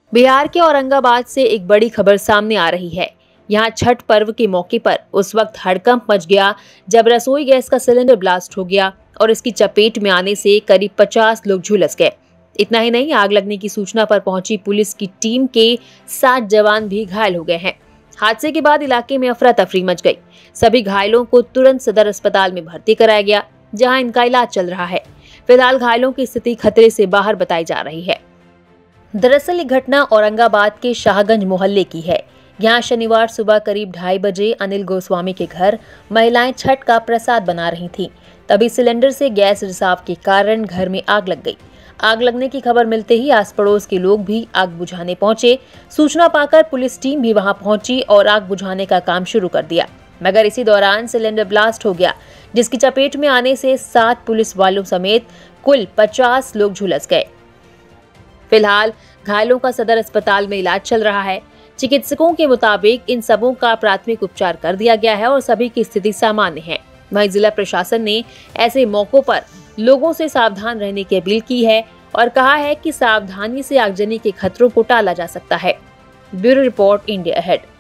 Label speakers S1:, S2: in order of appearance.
S1: बिहार के औरंगाबाद से एक बड़ी खबर सामने आ रही है। यहाँ छठ पर्व के मौके पर उस वक्त हड़कंप मच गया जब रसोई गैस का सिलेंडर ब्लास्ट हो गया और इसकी चपेट में आने से करीब 50 लोग झुलस गए। इतना ही नहीं, आग लगने की सूचना पर पहुंची पुलिस की टीम के 7 जवान भी घायल हो गए हैं। हादसे के बाद इलाके में अफरा तफरी मच गई। सभी घायलों को तुरंत सदर अस्पताल में भर्ती कराया गया, जहां इनका इलाज चल रहा है। फिलहाल घायलों की स्थिति खतरे से बाहर बताई जा रही है। दरअसल ये घटना औरंगाबाद के शाहगंज मोहल्ले की है। यहाँ शनिवार सुबह करीब 2:30 बजे अनिल गोस्वामी के घर महिलाएं छठ का प्रसाद बना रही थीं। तभी सिलेंडर से गैस रिसाव के कारण घर में आग लग गई। आग लगने की खबर मिलते ही आस पड़ोस के लोग भी आग बुझाने पहुंचे। सूचना पाकर पुलिस टीम भी वहां पहुंची और आग बुझाने का काम शुरू कर दिया, मगर इसी दौरान सिलेंडर ब्लास्ट हो गया, जिसकी चपेट में आने से 7 पुलिस वालों समेत कुल 50 लोग झुलस गए। फिलहाल घायलों का सदर अस्पताल में इलाज चल रहा है। चिकित्सकों के मुताबिक इन सबों का प्राथमिक उपचार कर दिया गया है और सभी की स्थिति सामान्य है। वहीं जिला प्रशासन ने ऐसे मौकों पर लोगों से सावधान रहने की अपील की है और कहा है कि सावधानी से आगजनी के खतरों को टाला जा सकता है। Bureau report, India ahead.